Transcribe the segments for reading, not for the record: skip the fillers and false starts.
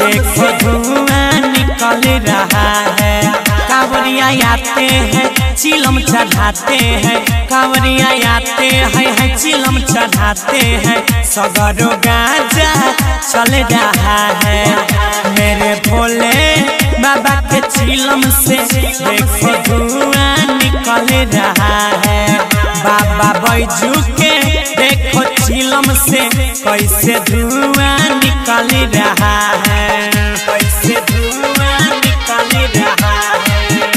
देखो धुआं निकल रहा है। कांवरिया आते हैं चिलम चढ़ाते हैं, कांवरिया आते हैं चिलम चढ़ाते हैं, सगरो गाजा चल रहा है। मेरे भोले बाबा के चिलम से देखो धुआं निकल रहा है। बाबा बैजू के देखो चिलम से कैसे धुआं निकल रहा है, कैसे धुआं निकल रहा है।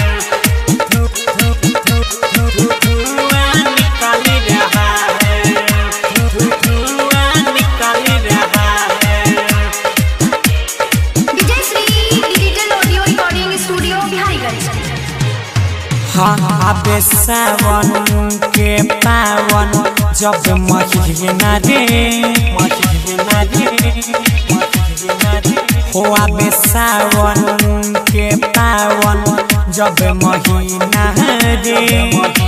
आबे सावन के पावन जब महीना रे हो, आबे सावन के पावन जब महीना रे।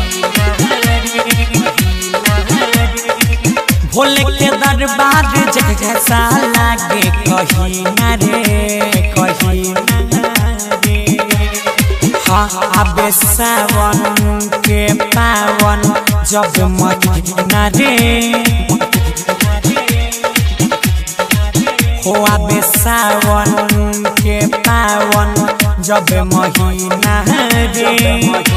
भोले के दरबार जैसा लागे कहीं न रे, कहीं आबे सावन के पावन जब महीना रे हो, आबे सावन के पावन जब महीना रे।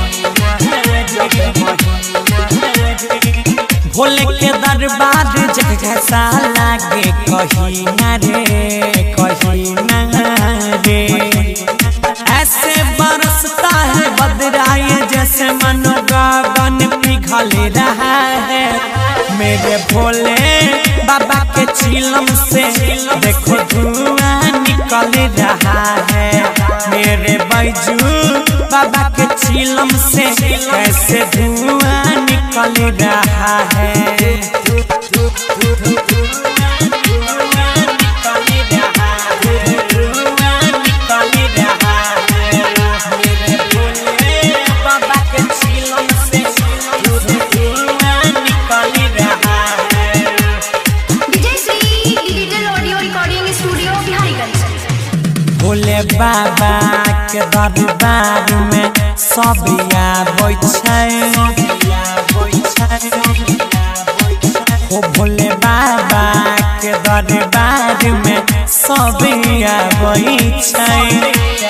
भोले के दरबार जैसा लागे कहीं न रे, कहीं न रे। ऐसे बरसता है बदराए जैसे मन गगन पिघल रहा है। मेरे भोले बाबा के चिलम से देखो धुआं निकल रहा है। मेरे बैजू बाबा के चिलम से कैसे धुआं निकल रहा है। भोले बाबा के दरबार में सब आबै छै, हो भोले बाबा के दरबार में सब आबै छै।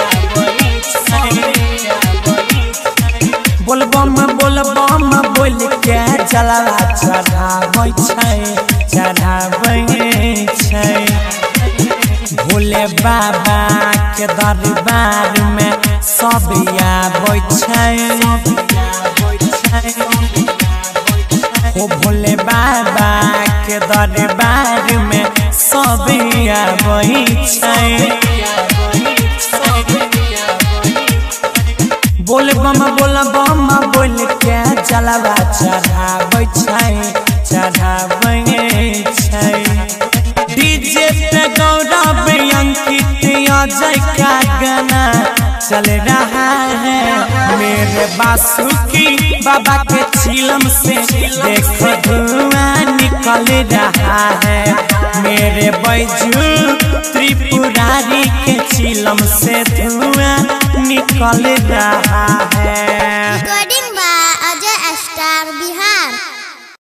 बोलबम बोलबम बोल के जलवा चढ़ाबै छै, चढ़ाबै छै। भोले बाबा के दरबार में सब आबै छै, हो भोले बाबा के दरबार में सब आबै छै। बोलबम बोलबम बोल के जलवा चढ़ाबै छै, चढ़ाबै छै। डीजे पे गौरव अंकित अजय का गाना चल रहा है। मेरे बासुकी बाबा के चिलम से देखो धुआं निकल रहा है। मेरे बैजू त्रिपुरारी के चिलम से धुआं निकल रहा